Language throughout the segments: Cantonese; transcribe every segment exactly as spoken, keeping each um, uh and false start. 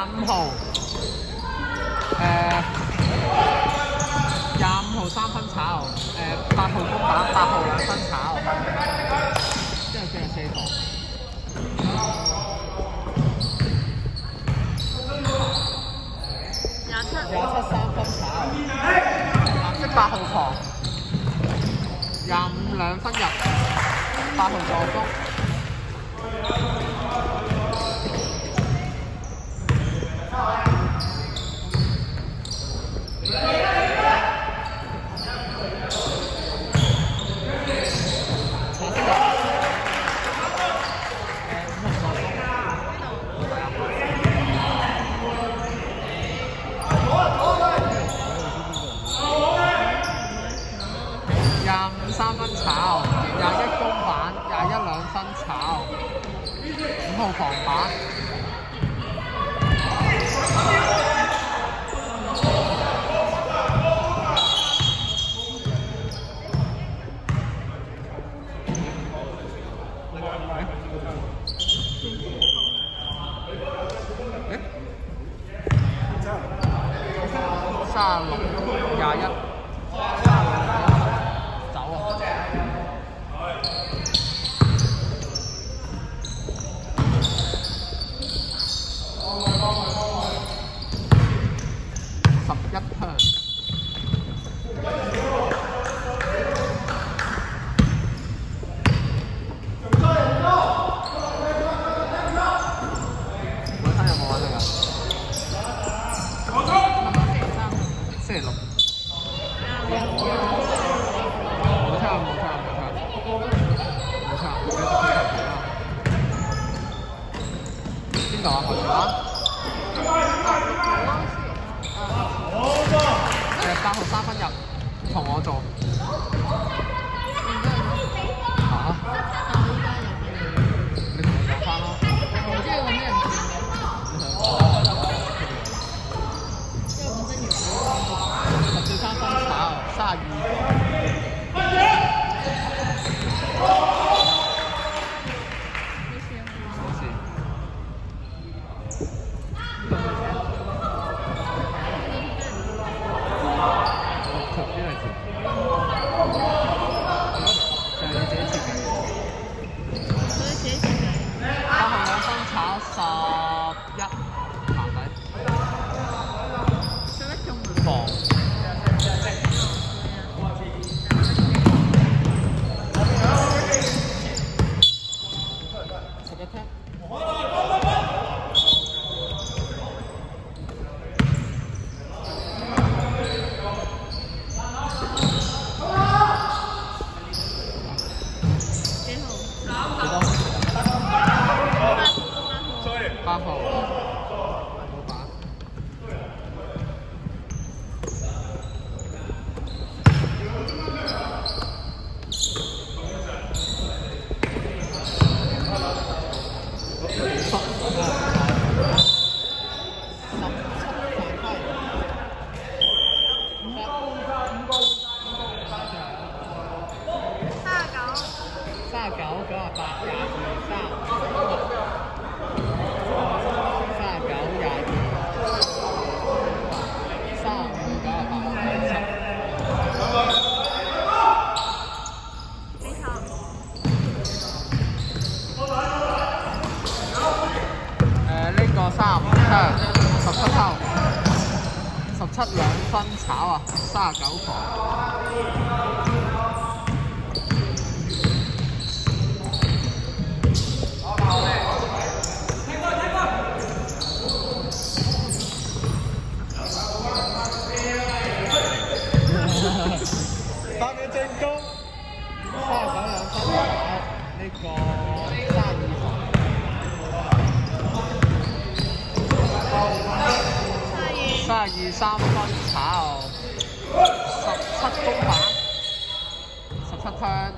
五號，誒廿五號三分炒，誒八號公板，八號兩分炒，之後四十四號。 廿七。 廿七三分炒，藍色八號旁，廿五兩分入，八號助攻。三分炒，廿一公板，廿一兩分炒，五號旁板，三十六，廿一。邊度啊？何時啊？誒八號三分入，同我做。嚇？你同我講翻咯。 即係揾啲人轉即係本身要十四三分炒，三十二。八號，冇板。三十九，九十八，廿二，三。三十五槍，十七抽，十七兩分炒啊，三十九房。八秒進攻，三十九兩分炒，呢個三二房。三十二三分炒，十七公板，十七槍，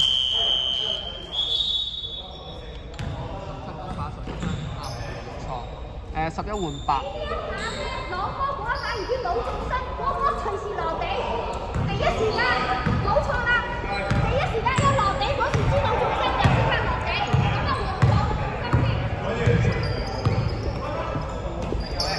十七公板十七槍啊，冇錯。誒十一換八。 攞波嗰一下已經冇中身，波波隨時落地，第一時間冇錯啦，第一時間一落地嗰時知道中身就即刻落地，咁就冇錯中身先。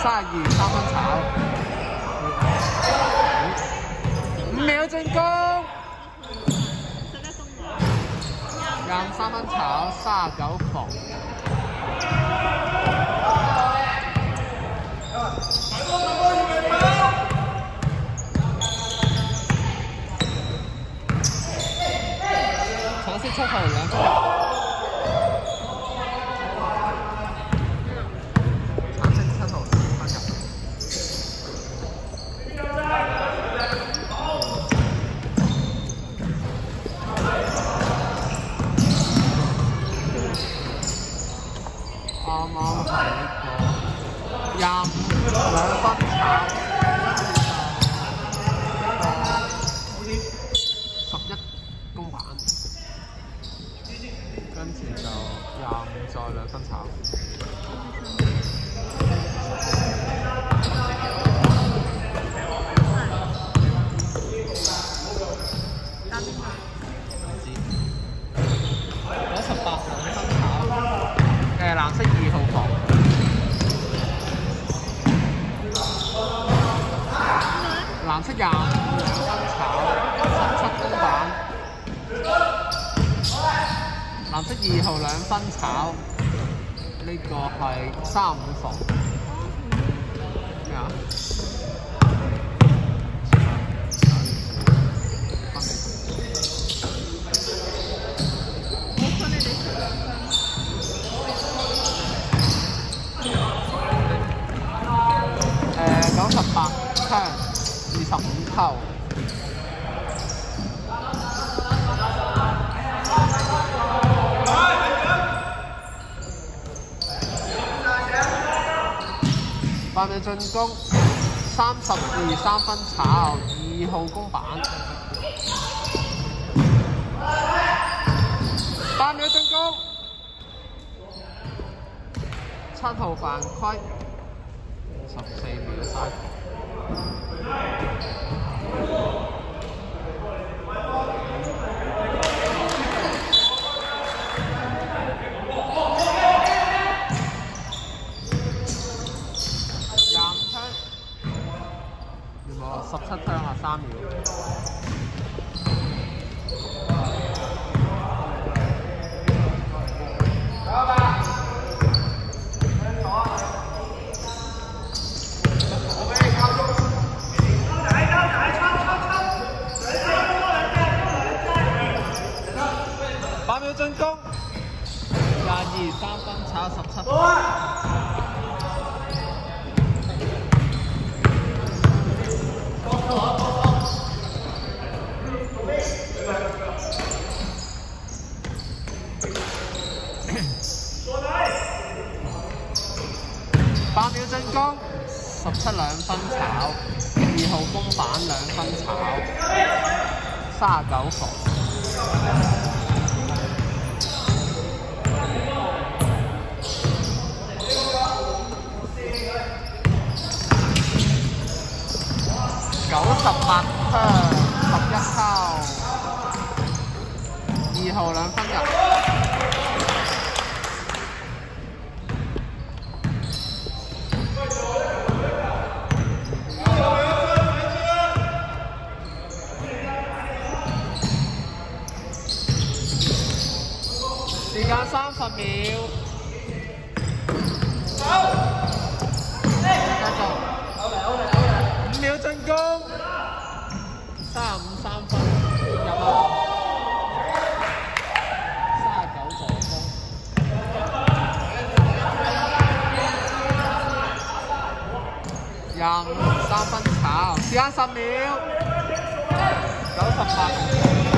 三十二三分炒，五秒進攻，廿五三分炒，三十九防。橙色七號兩分入。啱啱係一個廿五兩分炒，十一公板，跟住就廿五再兩分炒。九十八兩分炒。誒藍色二號房，藍色廿五兩分炒，十七公板。藍色二號兩分炒，呢、這個係三五房。咩啊？九十八槍，二十五扣。八秒進攻，三十二三分炒，二號公板。八秒進攻，七號犯規。十四秒三。廿五槍，原來十七槍啊，三秒。八秒進攻，廿二三分炒十七分。八秒進攻，十七兩分炒，二號公板兩分炒，三十九防。九十八槍，十一扣，二號兩分入。時間三十秒，繼續，五秒進攻。三十五三分入啊！三十九助攻，廿五三分炒，時間十秒，九十八。